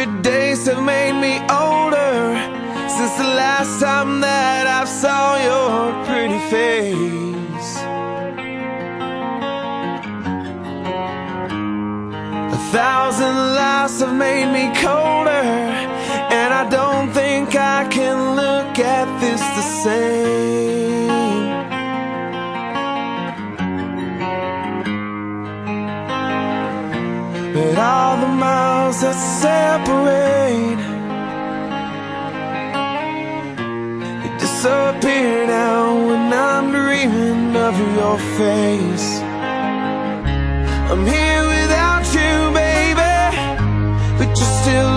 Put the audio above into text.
100 days have made me older since the last time that I saw your pretty face. 1,000 lives have made me colder, and I don't think I can look at this the same. But all the miles that separate, they disappear now when I'm dreaming of your face. I'm here without you, baby, but you're still